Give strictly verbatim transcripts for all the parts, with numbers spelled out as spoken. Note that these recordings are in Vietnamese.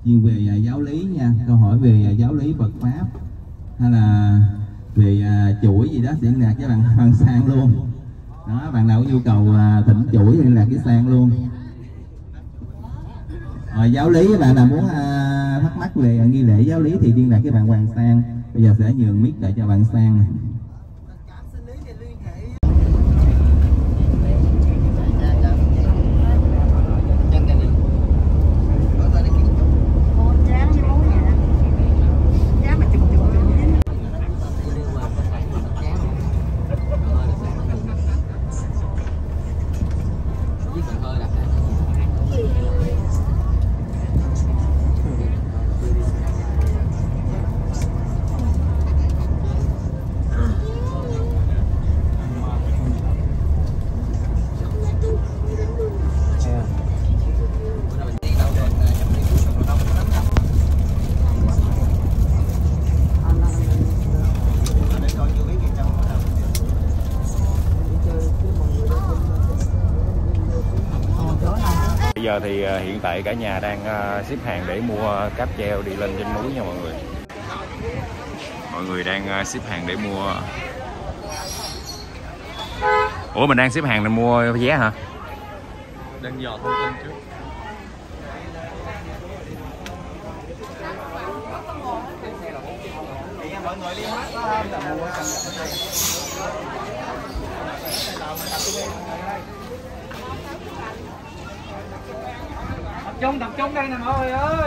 Như về à, giáo lý nha, câu hỏi về à, giáo lý Phật pháp hay là về à, chuỗi gì đó thì liên lạc với bạn Hoàng Sang luôn. Đó, bạn nào có nhu cầu à, thỉnh chuỗi thì liên lạc với Sang luôn. Rồi giáo lý các bạn nào muốn à, thắc mắc về à, nghi lễ giáo lý thì liên lạc với bạn Hoàng Sang. Bây giờ sẽ nhường mic lại cho bạn Sang này. Bây giờ thì hiện tại cả nhà đang xếp hàng để mua cáp treo đi lên trên núi nha mọi người. Mọi người đang xếp hàng để mua. Ủa mình đang xếp hàng để mua vé hả? Đang dò thông tin trước. Mọi người đi hết đó. Tập trung, tập trung đây nè mọi người ơi.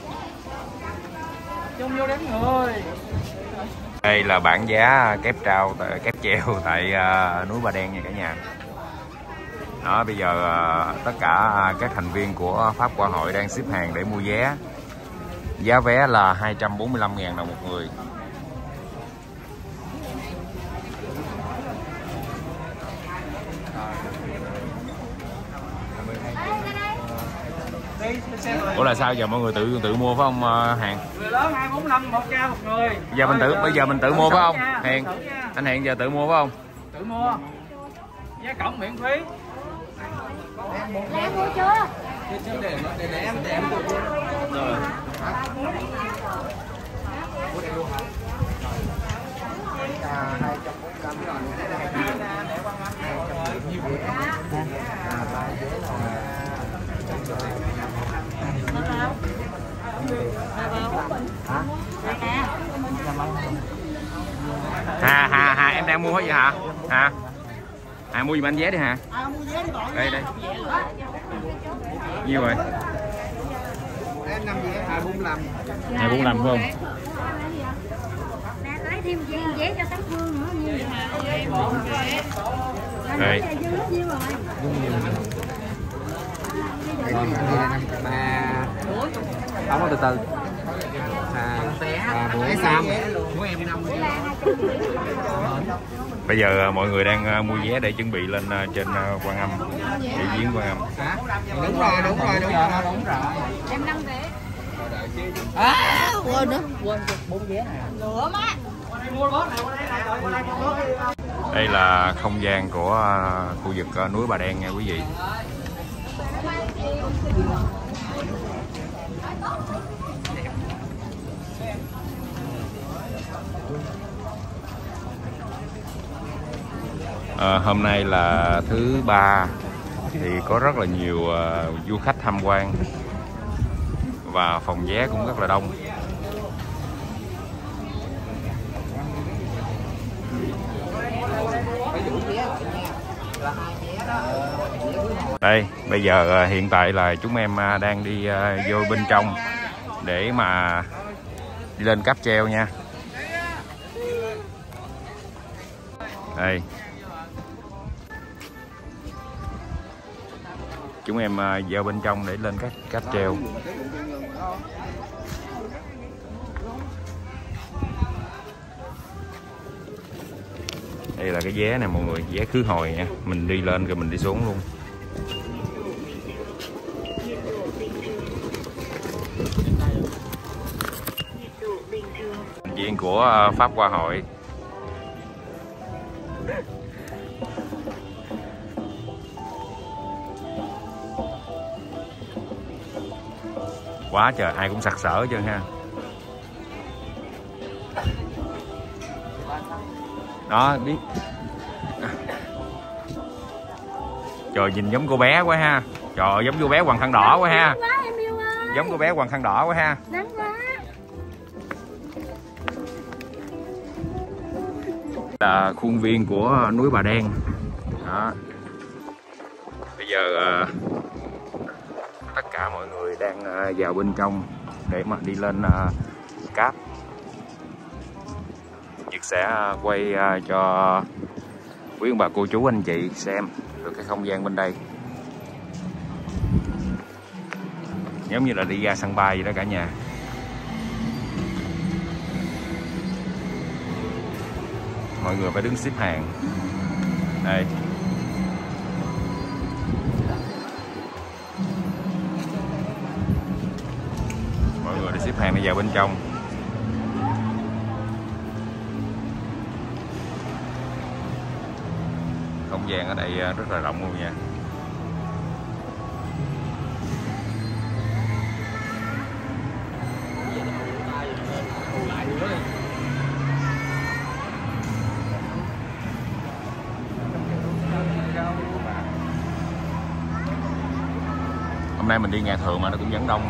Tập trung vô đếm người. Đây là bảng giá kép treo kép treo tại uh, núi Bà Đen nha cả nhà. Đó, bây giờ uh, tất cả các thành viên của Pháp Hoa Hội đang xếp hàng để mua vé. Giá vé là hai trăm bốn mươi lăm ngàn đồng một người. Ủa là sao giờ mọi người tự tự mua phải không Hàng? Người lớn hai bốn năm một ca một người. Giờ mình tự bây giờ mình tự mua phải không? Hèn. Anh Hèn giờ tự mua phải không? Tự mua. Giá cổng miễn phí. Đã mua chưa? Để để để em để em tự mua. Rồi. Hà Hà Hà em đang mua cái gì hả? Hà Hà mua giùm anh vé đi Hà. Đây đây. Nhiêu rồi? Em năm vé hai bốn lăm. hai bốn lăm phải không? Lấy thêm vé cho Tấm Phương nữa nhiều. Đây. Không có từ từ. À, buổi Sam của em năm. Bây giờ mọi người đang mua vé để chuẩn bị lên trên Quan Âm, biểu diễn Quan Âm. Đúng rồi, đúng rồi, đúng rồi, đúng rồi. Em năm vé. À, quên nữa, quên bốn vé này. Lửa má. Đây là không gian của khu vực núi Bà Đen nha quý vị. À, hôm nay là thứ ba thì có rất là nhiều uh, du khách tham quan và phòng vé cũng rất là đông. Đây, bây giờ uh, hiện tại là chúng em uh, đang đi uh, vô bên trong để mà đi lên cáp treo nha. Đây. Chúng em vào bên trong để lên các cáp treo. Đây là cái vé nè mọi người, vé khứ hồi nha. Mình đi lên rồi mình đi xuống luôn. Thành viên của Pháp Hoa Hội. Quá trời, ai cũng sặc sỡ chứ ha. Đó, biết. Trời, nhìn giống cô bé quá ha. Trời, giống cô bé quàng khăn đỏ quá ha. Giống cô bé quàng khăn đỏ quá ha. Nắng quá. Là khuôn viên của núi Bà Đen. Đó. Bây giờ uh, tất cả mọi người đang uh, vào bên trong để mà đi lên uh, cáp. Nhật sẽ uh, quay uh, cho quý ông bà cô chú anh chị xem được cái không gian bên đây. Giống như là đi ra sân bay vậy đó cả nhà. Mọi người phải đứng xếp hàng. Đây. Mọi người đi xếp hàng đi vào bên trong. Không gian ở đây rất là rộng luôn nha. Hôm nay mình đi ngày thường mà nó cũng vẫn đông.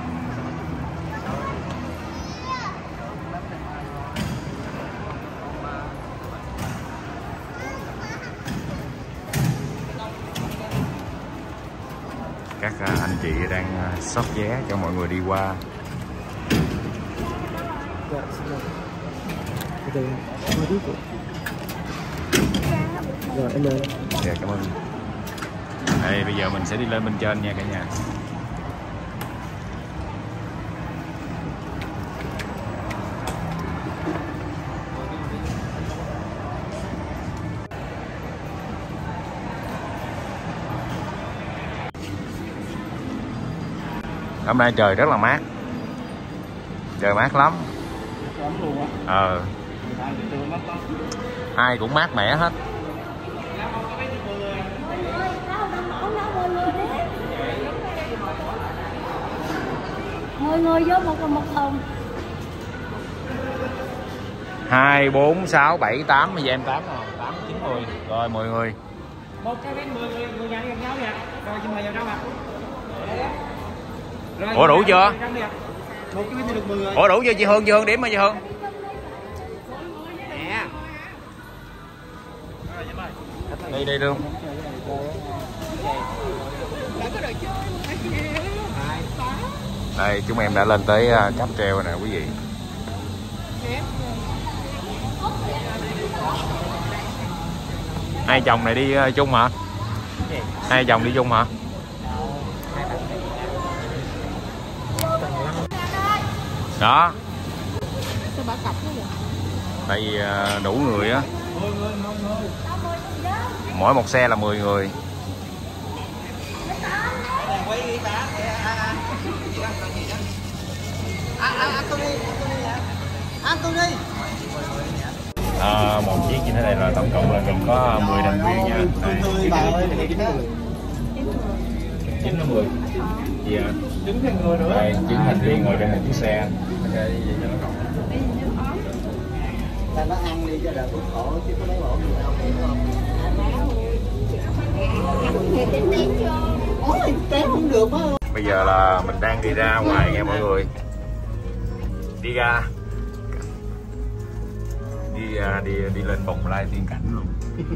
Các anh chị đang xót vé cho mọi người đi qua. Rồi em ơi. Dạ, cảm ơn. Đây, bây giờ mình sẽ đi lên bên trên nha cả nhà. Hôm nay trời rất là mát. Trời mát lắm. Ờ. Ai cũng mát mẻ hết. mười người vô một một thùng. Hai, bốn, sáu, bảy, tám. Bây giờ em tám nào? tám, chín, mười. Rồi mười người. Một cái bánh mười người, người nhà đi gặp nhau nè. Rồi chị mời vào trong ạ. Ủa đủ chưa? Một cái bánh được mười người. Ủa đủ chưa chị Hương? Chị Hương điểm mà chị Hương. Nè. Đi đi luôn. Đây chúng em đã lên tới cáp treo nè quý vị. Hai chồng này đi chung hả? Hai chồng đi chung hả? Đó. Tại vì đủ người á. Mỗi một xe là mười người. À, một chiếc như thế này là tổng cộng là gồm có mười thành viên nha. Đây. chín đến mười. Gì ạ? chín người nữa. Đây, chín thành viên ngồi trong một chiếc xe. Ta nó ăn đi cho đỡ bụng khổ chứ có lấy bộ gì đâu không được á. Bây giờ là mình đang đi ra ngoài nha mọi người. Đi ra. Đi đi đi lên bồng lai tiên cảnh luôn.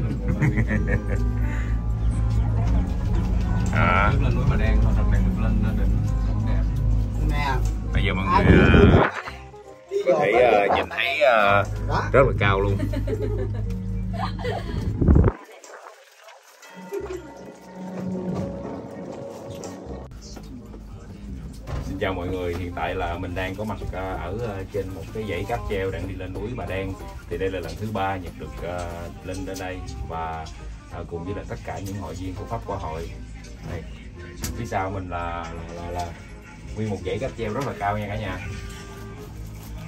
À. Lên núi Bà Đen thôi, lần này được lên đỉnh đẹp. Nè. Bây giờ mọi người có thể uh, nhìn thấy uh, rất là cao luôn. Xin chào mọi người, hiện tại là mình đang có mặt uh, ở uh, trên một cái dãy cáp treo đang đi lên núi Bà Đen. Thì đây là lần thứ ba Nhật được uh, lên đến đây và uh, cùng với là tất cả những hội viên của Pháp Qua Hội. Đây. Phía sau mình là là, là, là nguyên một dãy cáp treo rất là cao nha cả nhà.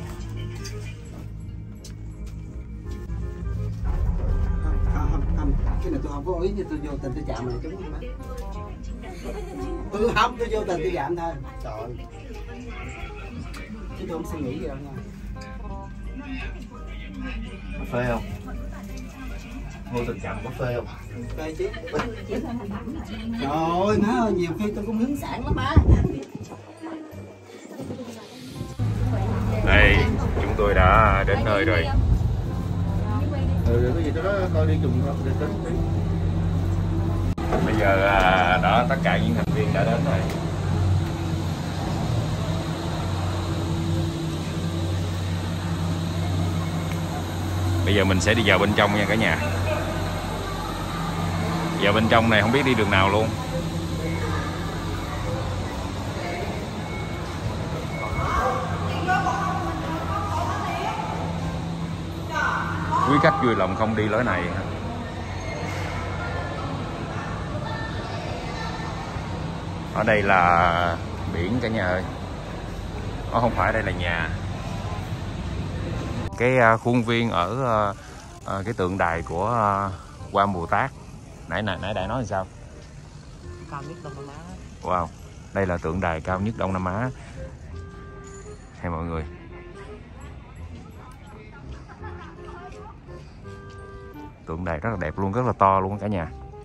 Không, không, không. Khi nào tôi không có ý thì tôi vô tình tôi chạm này trúng gì mấy. Tôi không, tôi vô tình tôi chạm thôi. Trời. Chứ tôi không suy nghĩ gì đâu nha. Có phê không? Vô tình chạm có phê không? Phê chứ. Trời ơi má ơi, nhiều khi tôi cũng hướng sản lắm má. Đây, chúng tôi đã đến nơi rồi. Ừ, cái gì đó coi đi dùng không? Đi tính đi. Bây giờ à, đó tất cả những thành viên đã đến rồi. Bây giờ mình sẽ đi vào bên trong nha cả nhà. Vào bên trong này không biết đi đường nào luôn. Quý khách vui lòng không đi lối này. Ở đây là biển cả nhà ơi. Nó không phải, đây là nhà. Cái uh, khuôn viên ở uh, uh, cái tượng đài của uh, Quan Bồ Tát. Nãy nãy nãy đại nói làm sao? Cao nhất Đông Nam Á. Wow, đây là tượng đài cao nhất Đông Nam Á. Hay mọi người. Tượng đài rất là đẹp luôn, rất là to luôn cả nhà.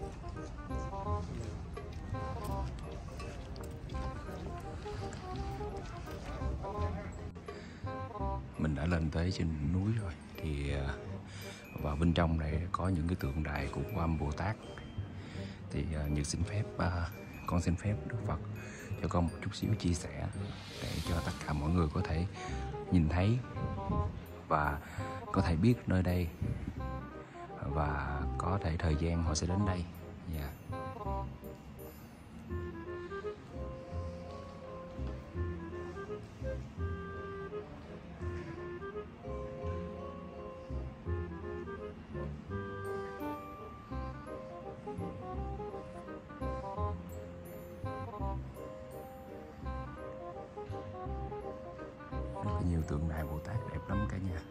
Mình đã lên tới trên núi rồi thì vào bên trong này có những cái tượng đài của Quan Bồ Tát. Thì Nhật xin phép con xin phép Đức Phật cho con một chút xíu chia sẻ để cho tất cả mọi người có thể nhìn thấy và có thể biết nơi đây và có thể thời gian họ sẽ đến đây. Yeah. Rất là nhiều tượng đài Bồ Tát đẹp lắm cả nhà.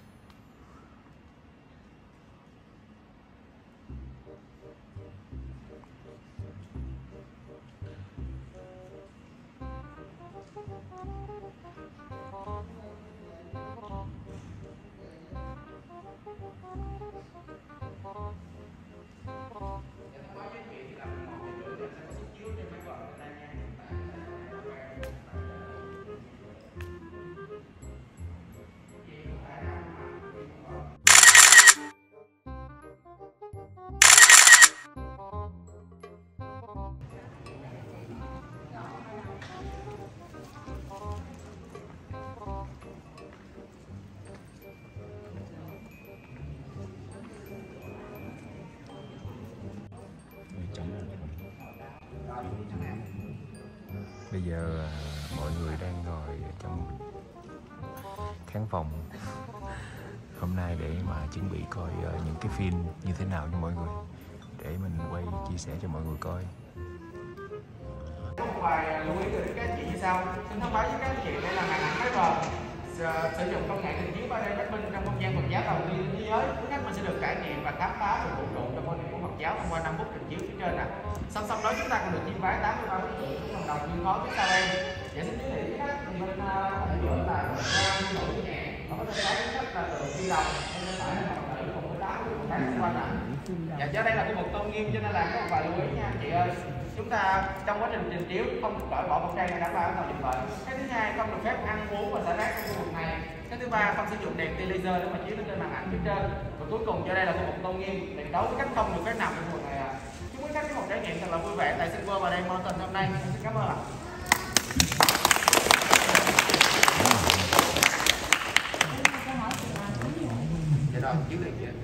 Bây giờ mọi người đang ngồi trong khán phòng hôm nay để mà chuẩn bị coi những cái phim như thế nào cho mọi người, để mình quay chia sẻ cho mọi người coi. Có một vài lưu ý từ các chị như sau. Xin thông báo với các chị đây là màn ảnh máy vờ sử dụng công nghệ trình chiếu ba D mapping trong không gian Phật giáo đầu tiên thế giới. Quý khách mình sẽ được trải nghiệm và khám phá về vũ trụ trong quan niệm của Phật giáo thông qua năm bức trình chiếu phía trên nè. Song song đó chúng ta còn được chiêm bái tám mươi ba bức tượng của cộng đồng chuyên khó phía sau đây. Để xin giới thiệu với khách thì bên tại chỗ là nổi nhẹ và có thể thấy khách là tượng phi đồng nên phải là Phật tử cùng với tám mươi các xung quanh nè. Dạ do đây là khu vực tôn nghiêm cho nên là có một vài lưu ý nha chị ơi. Chúng ta trong quá trình trình chiếu không được cởi bỏ khẩu trang để đảm bảo an toàn dịch bệnh. Cái thứ hai không được phép ăn uống và xả rác trong khu vực này. Cái thứ ba không sử dụng đèn tia laser để mà chiếu lên trên màn ảnh phía trên. Và cuối cùng do đây là khu vực tôn nghiêm, tuyệt đối với khách không được phép nằm trong khu vực này ạ. À. Chúc quý khách có một trải nghiệm thật là vui vẻ tại Silver và Đen Mountain hôm nay. Xin cảm ơn ạ. Dạ rồi, chiếu được chưa?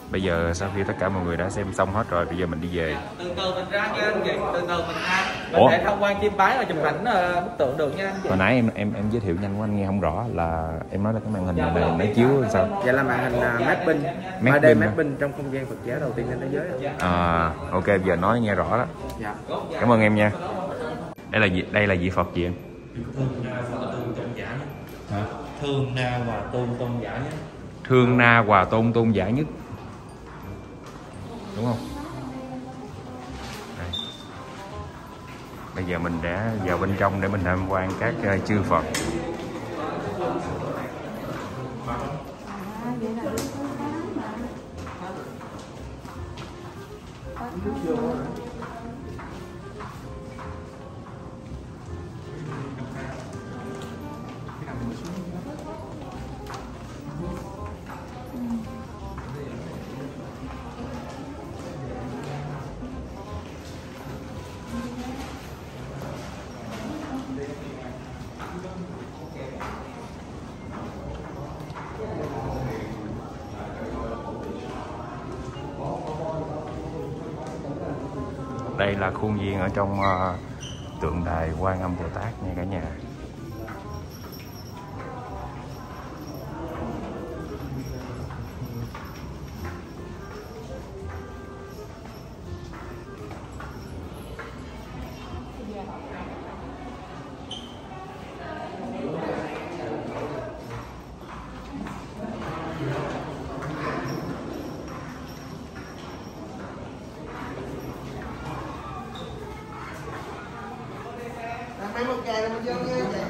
Bây giờ sau khi tất cả mọi người đã xem xong hết rồi, bây giờ mình đi về. Từ từ mình ra nha anh chị, từ từ mình ra. Mình Ủa? để tham quan chiêm bái và chụp ảnh uh, bức tượng được nha anh chị. Hồi nãy em em em giới thiệu nhanh quá anh nghe không rõ, là em nói là cái màn hình này, này nó chiếu sao? Dạ là màn hình uh, mapping, ba D mapping trong không gian Phật giáo đầu tiên trên thế giới. À, ok, giờ nói nghe rõ đó. Dạ. Cảm ơn em nha. Đây là gì? Đây là vị Phật gì em? Thương na và tôn tôn giả nhất. Hả? Thương na và tôn tôn giả nhất. Thương na hòa tôn tôn giả nhất, đúng không? Đây. Bây giờ mình đã vào bên trong để mình tham quan các uh, chư Phật. Đây là khuôn viên ở trong uh, tượng đài Quan Âm Bồ Tát nha cả nhà. Mấy một kè là mình vô nha.